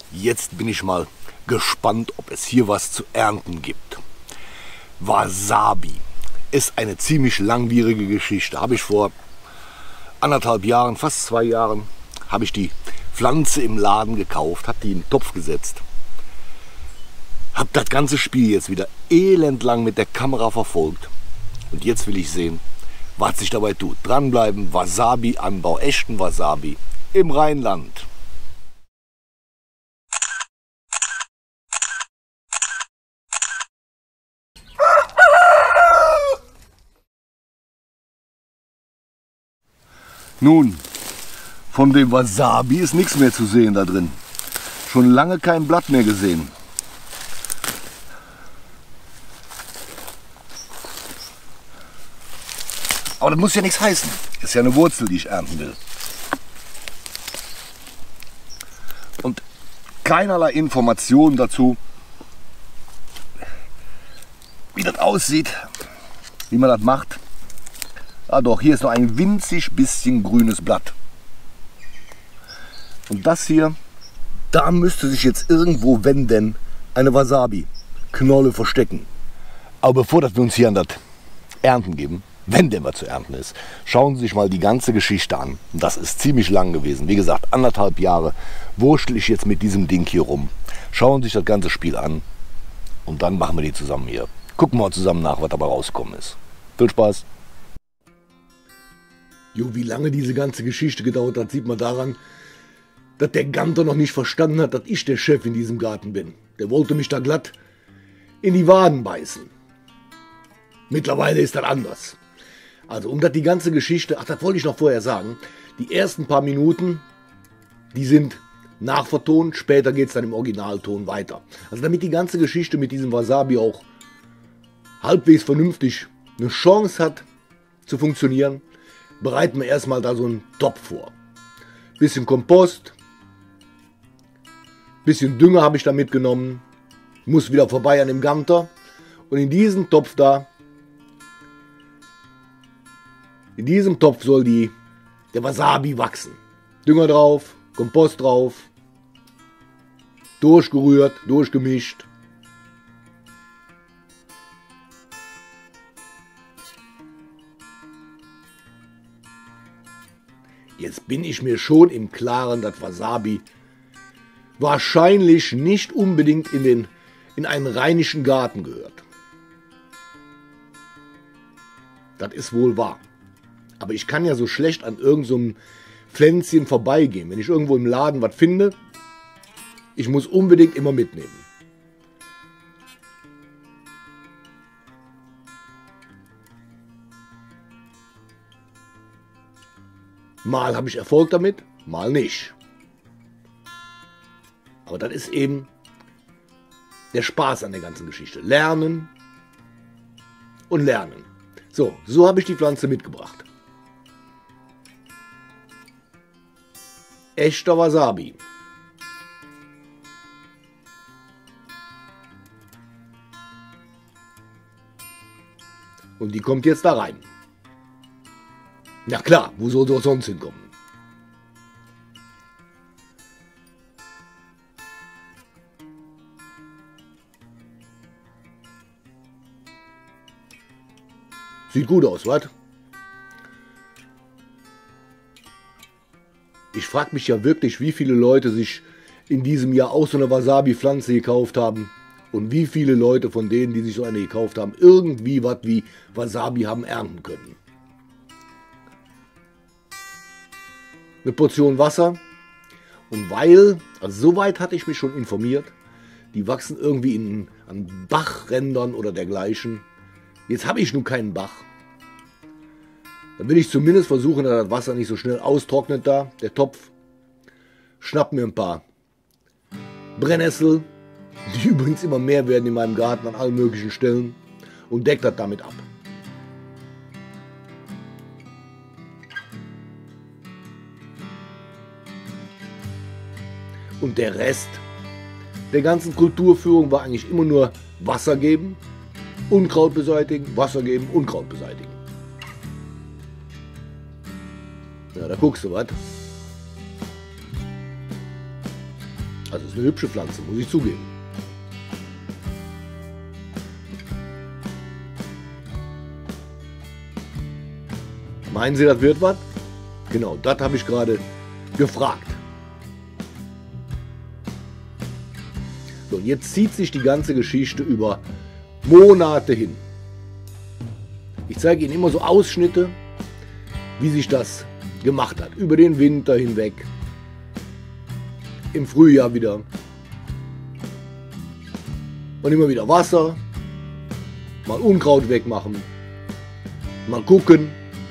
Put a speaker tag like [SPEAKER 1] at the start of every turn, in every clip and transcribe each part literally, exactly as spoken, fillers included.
[SPEAKER 1] Jetzt bin ich mal gespannt, ob es hier was zu ernten gibt. Wasabi ist eine ziemlich langwierige Geschichte. Habe ich vor anderthalb Jahren, fast zwei Jahren, habe ich die Pflanze im Laden gekauft, habe die in den Topf gesetzt. Habe das ganze Spiel jetzt wieder elendlang mit der Kamera verfolgt. Und jetzt will ich sehen, was sich dabei tut. Dranbleiben, Wasabi-Anbau, echten Wasabi im Rheinland. Nun, von dem Wasabi ist nichts mehr zu sehen da drin. Schon lange kein Blatt mehr gesehen. Aber das muss ja nichts heißen. Ist ja eine Wurzel, die ich ernten will. Und keinerlei Informationen dazu, wie das aussieht, wie man das macht. Ah doch, hier ist noch ein winzig bisschen grünes Blatt. Und das hier, da müsste sich jetzt irgendwo, wenn denn, eine Wasabi-Knolle verstecken. Aber bevor dass wir uns hier an das Ernten geben, wenn denn was zu ernten ist, schauen Sie sich mal die ganze Geschichte an. Das ist ziemlich lang gewesen. Wie gesagt, anderthalb Jahre wurschtel ich jetzt mit diesem Ding hier rum. Schauen Sie sich das ganze Spiel an und dann machen wir die zusammen hier. Gucken wir mal zusammen nach, was dabei rausgekommen ist. Viel Spaß! Jo, wie lange diese ganze Geschichte gedauert hat, sieht man daran, dass der Ganter noch nicht verstanden hat, dass ich der Chef in diesem Garten bin. Der wollte mich da glatt in die Waden beißen. Mittlerweile ist das anders. Also, um das die ganze Geschichte, ach, das wollte ich noch vorher sagen, die ersten paar Minuten, die sind nachvertont, später geht es dann im Originalton weiter. Also, damit die ganze Geschichte mit diesem Wasabi auch halbwegs vernünftig eine Chance hat zu funktionieren, bereiten wir erstmal da so einen Topf vor. Bisschen Kompost, bisschen Dünger habe ich da mitgenommen, muss wieder vorbei an dem Ganter und in diesem Topf da, in diesem Topf soll die, der Wasabi wachsen. Dünger drauf, Kompost drauf, durchgerührt, durchgemischt. Jetzt bin ich mir schon im Klaren, dass Wasabi wahrscheinlich nicht unbedingt in, den, in einen rheinischen Garten gehört. Das ist wohl wahr. Aber ich kann ja so schlecht an irgendeinem so Pflänzchen vorbeigehen. Wenn ich irgendwo im Laden was finde, ich muss unbedingt immer mitnehmen. Mal habe ich Erfolg damit, mal nicht. Aber das ist eben der Spaß an der ganzen Geschichte. Lernen und lernen. So, so habe ich die Pflanze mitgebracht. Echter Wasabi. Und die kommt jetzt da rein. Na klar, wo soll sie sonst hinkommen? Sieht gut aus, was? Ich frage mich ja wirklich, wie viele Leute sich in diesem Jahr auch so eine Wasabi-Pflanze gekauft haben und wie viele Leute von denen, die sich so eine gekauft haben, irgendwie was wie Wasabi haben ernten können. Eine Portion Wasser und weil, also soweit hatte ich mich schon informiert, die wachsen irgendwie in, an Bachrändern oder dergleichen. Jetzt habe ich nun keinen Bach. Dann will ich zumindest versuchen, dass das Wasser nicht so schnell austrocknet da, der Topf. Schnapp mir ein paar Brennnessel, die übrigens immer mehr werden in meinem Garten an allen möglichen Stellen, und deck das damit ab. Und der Rest der ganzen Kulturführung war eigentlich immer nur Wasser geben, Unkraut beseitigen, Wasser geben, Unkraut beseitigen. Ja, da guckst du was. Also es ist eine hübsche Pflanze, muss ich zugeben. Meinen Sie, das wird was? Genau, das habe ich gerade gefragt. So, und jetzt zieht sich die ganze Geschichte über Monate hin. Ich zeige Ihnen immer so Ausschnitte, wie sich das gemacht hat. Über den Winter hinweg. Im Frühjahr wieder. Und immer wieder Wasser. Mal Unkraut wegmachen. Mal gucken.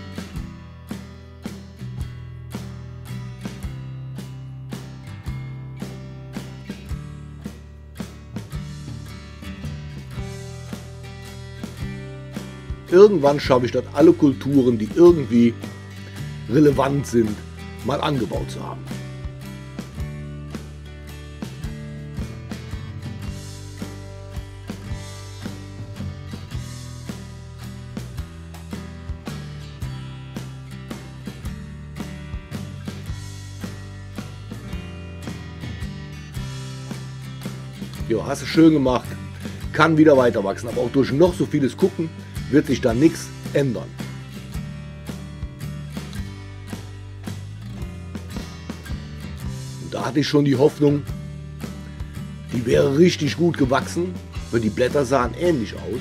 [SPEAKER 1] Irgendwann schaffe ich das, alle Kulturen, die irgendwie relevant sind, mal angebaut zu haben. Ja, hast du schön gemacht, kann wieder weiter wachsen, aber auch durch noch so vieles Gucken wird sich da nichts ändern. Und da hatte ich schon die Hoffnung, die wäre richtig gut gewachsen, weil die Blätter sahen ähnlich aus.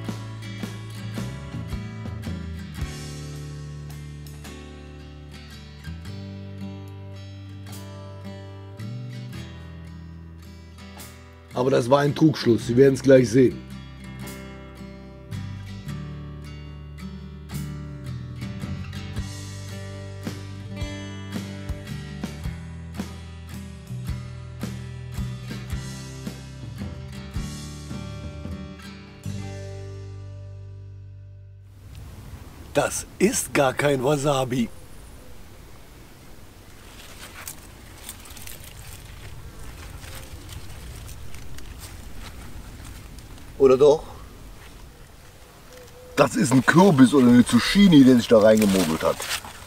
[SPEAKER 1] Aber das war ein Trugschluss, Sie werden es gleich sehen. Das ist gar kein Wasabi. Oder doch? Das ist ein Kürbis oder eine Zucchini, der sich da reingemogelt hat.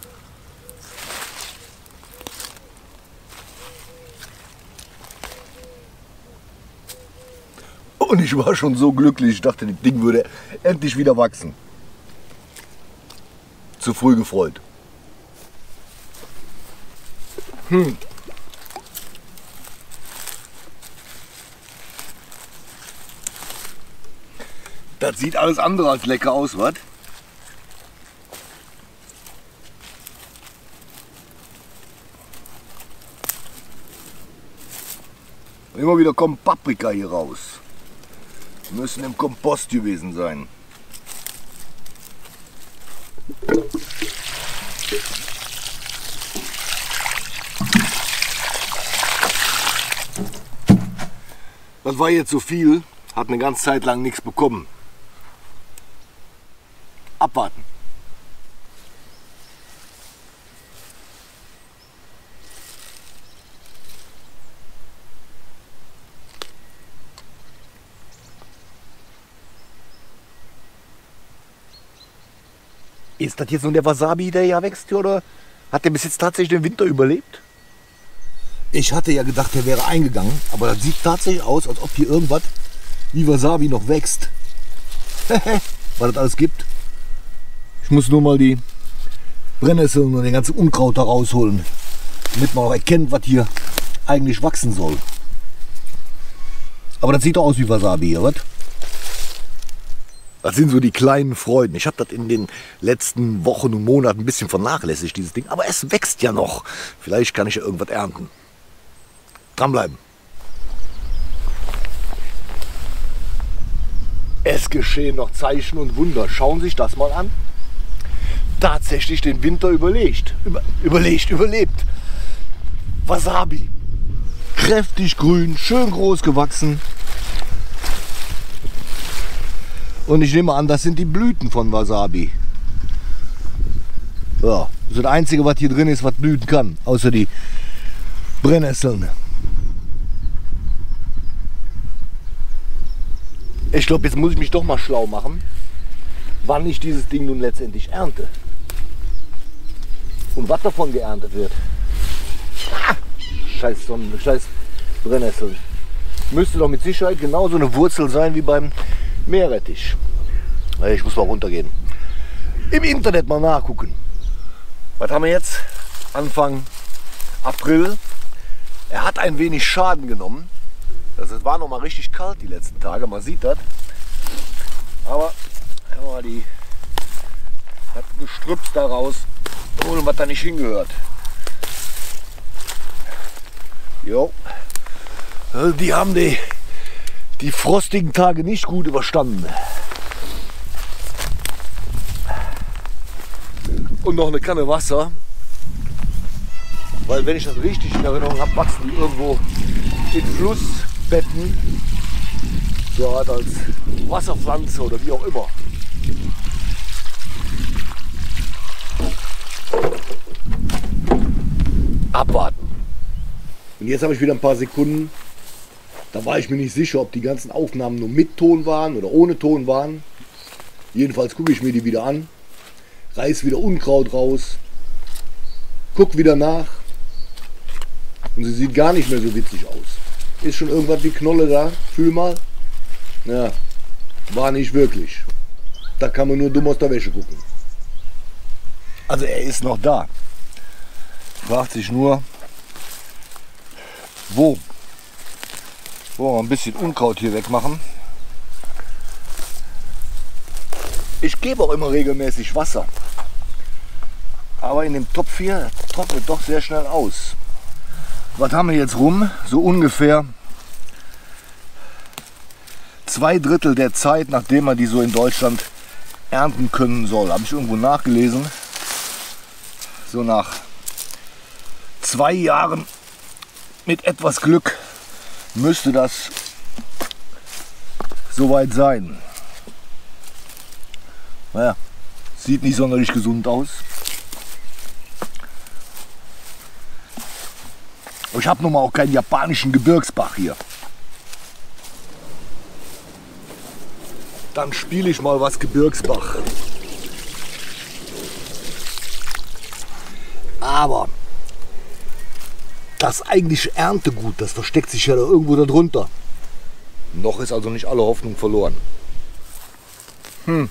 [SPEAKER 1] Und ich war schon so glücklich, ich dachte, das Ding würde endlich wieder wachsen. Zu früh gefreut. Hm. Das sieht alles andere als lecker aus, was? Immer wieder kommt Paprika hier raus. Die müssen im Kompost gewesen sein. Das war jetzt so viel, hat eine ganze Zeit lang nichts bekommen. Abwarten. Ist das jetzt nun der Wasabi, der ja wächst, oder hat der bis jetzt tatsächlich den Winter überlebt? Ich hatte ja gedacht, der wäre eingegangen, aber das sieht tatsächlich aus, als ob hier irgendwas wie Wasabi noch wächst. Was das alles gibt. Ich muss nur mal die Brennnesseln und den ganzen Unkraut da rausholen, damit man auch erkennt, was hier eigentlich wachsen soll. Aber das sieht doch aus wie Wasabi hier, was? Das sind so die kleinen Freuden. Ich habe das in den letzten Wochen und Monaten ein bisschen vernachlässigt, dieses Ding. Aber es wächst ja noch. Vielleicht kann ich ja irgendwas ernten. Dranbleiben. Es geschehen noch Zeichen und Wunder. Schauen Sie sich das mal an. Tatsächlich den Winter überlegt. Über, überlegt, überlebt. Wasabi. Kräftig grün, schön groß gewachsen. Und ich nehme an, das sind die Blüten von Wasabi. Ja, das ist das Einzige, was hier drin ist, was blühen kann. Außer die Brennnesseln. Ich glaube, jetzt muss ich mich doch mal schlau machen, wann ich dieses Ding nun letztendlich ernte. Und was davon geerntet wird. Ah, scheiß Sonnen, scheiß Brennnesseln. Müsste doch mit Sicherheit genauso eine Wurzel sein wie beim Meerrettich. Ich muss mal runtergehen. Im Internet mal nachgucken. Was haben wir jetzt? Anfang April. Er hat ein wenig Schaden genommen. Das war noch mal richtig kalt die letzten Tage. Man sieht das. Aber ja, die hat Gestrüpps daraus, ohne was da nicht hingehört. Jo. Die haben die, die frostigen Tage nicht gut überstanden. Und noch eine Kanne Wasser. Weil wenn ich das richtig in Erinnerung habe, wachsen die irgendwo in Flussbetten. So halt als Wasserpflanze oder wie auch immer. Abwarten. Und jetzt habe ich wieder ein paar Sekunden. Da war ich mir nicht sicher, ob die ganzen Aufnahmen nur mit Ton waren oder ohne Ton waren. Jedenfalls gucke ich mir die wieder an. Reiß wieder Unkraut raus. Guck wieder nach. Und sie sieht gar nicht mehr so witzig aus. Ist schon irgendwas wie Knolle da? Fühl mal. Ja, war nicht wirklich. Da kann man nur dumm aus der Wäsche gucken. Also er ist noch da. Fragt sich nur, wo? Wo wir ein bisschen Unkraut hier wegmachen. Ich gebe auch immer regelmäßig Wasser. Aber in dem Topf hier trocknet doch sehr schnell aus. Was haben wir jetzt rum? So ungefähr zwei Drittel der Zeit, nachdem man die so in Deutschland ernten können soll. Habe ich irgendwo nachgelesen. So nach zwei Jahren mit etwas Glück müsste das soweit sein. Naja, sieht nicht sonderlich gesund aus. Ich habe nun mal auch keinen japanischen Gebirgsbach hier. Dann spiele ich mal was Gebirgsbach. Aber das eigentliche Erntegut, das versteckt sich ja da irgendwo darunter. Noch ist also nicht alle Hoffnung verloren. Hm.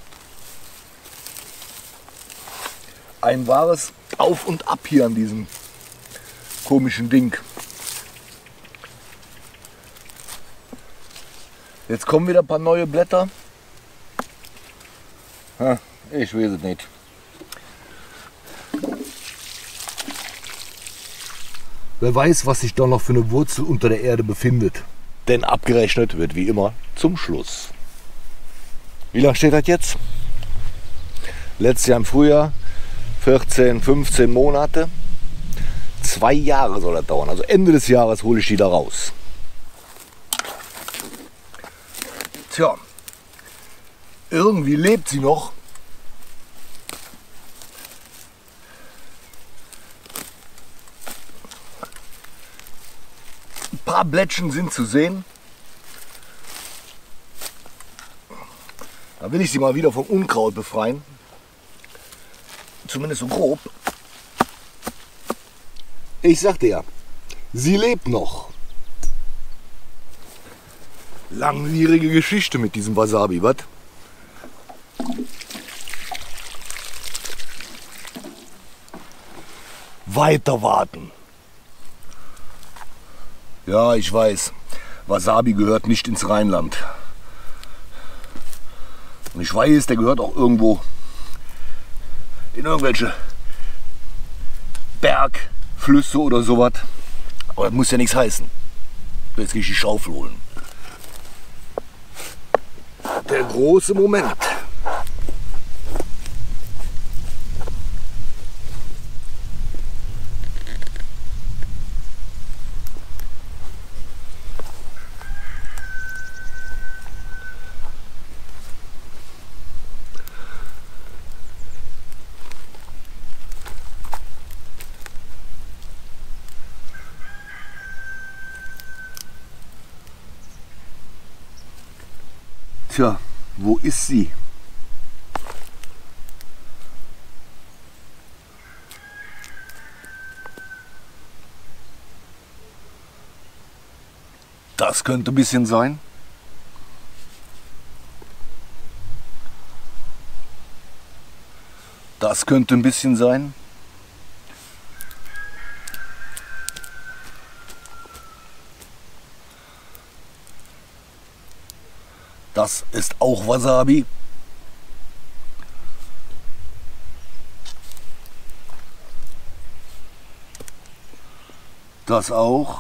[SPEAKER 1] Ein wahres Auf und Ab hier an diesem komischen Ding. Jetzt kommen wieder ein paar neue Blätter. Ha, ich weiß es nicht. Wer weiß, was sich da noch für eine Wurzel unter der Erde befindet. Denn abgerechnet wird wie immer zum Schluss. Wie lange steht das jetzt? Letztes Jahr im Frühjahr vierzehn, fünfzehn Monate. Zwei Jahre soll das dauern. Also Ende des Jahres hole ich die da raus. Tja, irgendwie lebt sie noch. Ein paar Blättchen sind zu sehen. Da will ich sie mal wieder vom Unkraut befreien. Zumindest so grob. Ich sagte ja, sie lebt noch. Langwierige Geschichte mit diesem Wasabi, was? Weiter warten. Ja, ich weiß, Wasabi gehört nicht ins Rheinland. Und ich weiß, der gehört auch irgendwo in irgendwelche Bergflüsse oder sowas. Aber das muss ja nichts heißen. Jetzt gehe ich die Schaufel holen. Der große Moment. Tja, wo ist sie?
[SPEAKER 2] Das könnte ein bisschen sein. Das könnte ein bisschen sein. Das ist auch Wasabi. Das auch.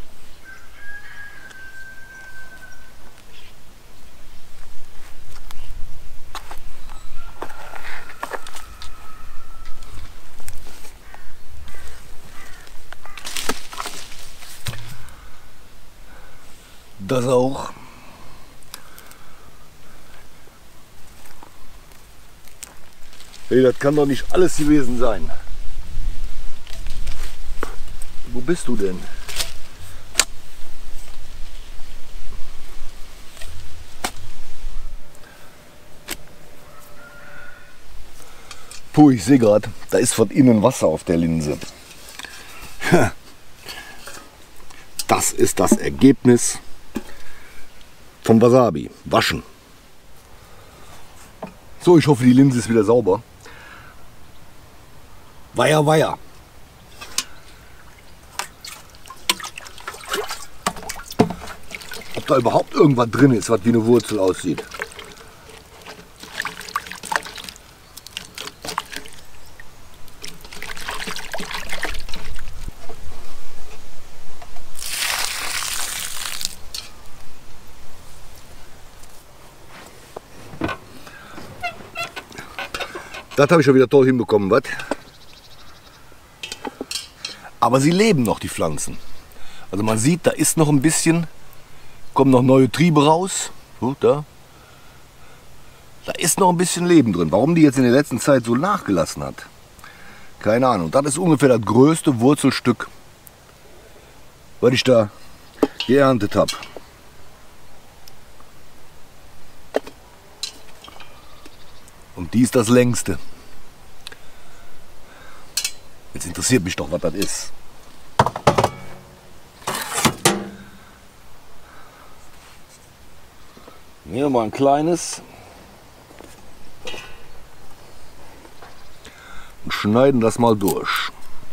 [SPEAKER 2] Das auch. Hey, das kann doch nicht alles gewesen sein. Wo bist du denn? Puh, ich sehe gerade, da ist von innen Wasser auf der Linse. Das ist das Ergebnis vom Wasabi. Waschen. So, ich hoffe, die Linse ist wieder sauber. Weiher, weiher. Ob da überhaupt irgendwas drin ist, was wie eine Wurzel aussieht. Das habe ich schon wieder toll hinbekommen, was? Aber sie leben noch, die Pflanzen. Also man sieht, da ist noch ein bisschen, kommen noch neue Triebe raus. So, da. Da ist noch ein bisschen Leben drin. Warum die jetzt in der letzten Zeit so nachgelassen hat, keine Ahnung. Das ist ungefähr das größte Wurzelstück, was ich da geerntet habe. Und die ist das längste. Jetzt interessiert mich doch, was das ist. Hier mal ein kleines. Und schneiden das mal durch.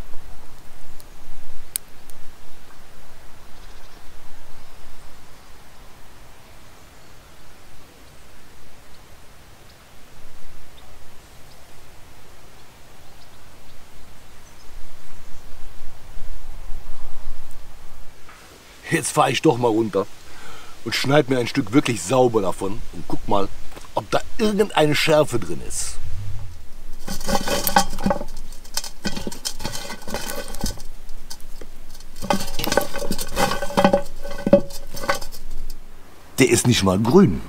[SPEAKER 2] Jetzt fahre ich doch mal runter und schneide mir ein Stück wirklich sauber davon und guck mal, ob da irgendeine Schärfe drin ist. Der ist nicht mal grün.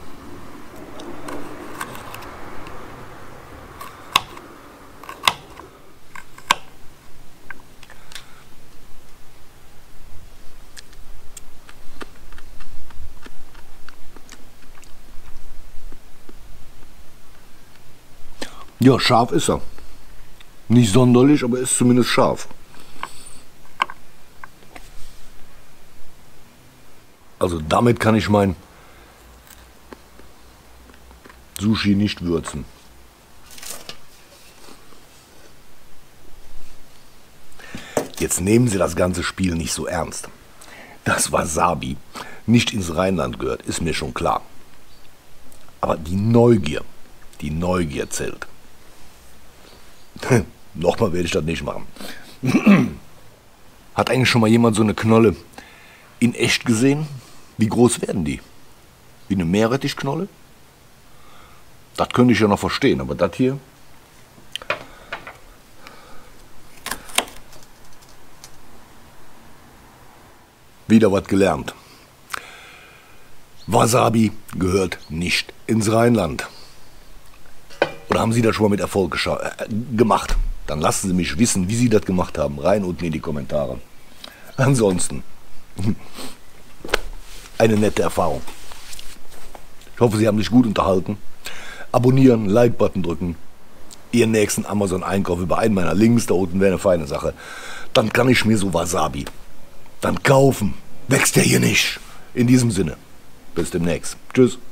[SPEAKER 2] Ja, scharf ist er. Nicht sonderlich, aber ist zumindest scharf. Also damit kann ich mein Sushi nicht würzen. Jetzt nehmen Sie das ganze Spiel nicht so ernst. Dass Wasabi nicht ins Rheinland gehört, ist mir schon klar. Aber die Neugier, die Neugier zählt. Nochmal werde ich das nicht machen. Hat eigentlich schon mal jemand so eine Knolle in echt gesehen? Wie groß werden die? Wie eine Meerrettichknolle? Das könnte ich ja noch verstehen, aber das hier... Wieder was gelernt. Wasabi gehört nicht ins Rheinland. Oder haben Sie das schon mal mit Erfolg äh, gemacht? Dann lassen Sie mich wissen, wie Sie das gemacht haben. Rein unten in die Kommentare. Ansonsten, eine nette Erfahrung. Ich hoffe, Sie haben sich gut unterhalten. Abonnieren, Like-Button drücken. Ihren nächsten Amazon-Einkauf über einen meiner Links, da unten wäre eine feine Sache. Dann kann ich mir so Wasabi dann kaufen. Wächst der hier nicht. In diesem Sinne, bis demnächst. Tschüss.